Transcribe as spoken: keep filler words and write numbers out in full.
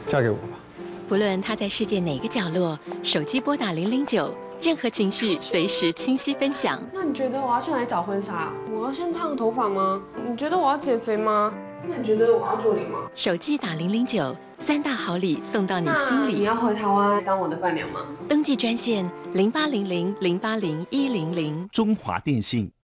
嫁给我吧。 不论他在世界哪个角落，手机拨打零零九，任何情绪随时清晰分享。 那你觉得我要去哪里找婚纱？我要先烫头发吗？你觉得我要减肥吗？那你觉得我要做脸吗？ 手机打零零九，三大好礼送到你心里。 你要回台湾当我的伴娘吗？ 登记专线零八零零零八零一零零。 中华电信。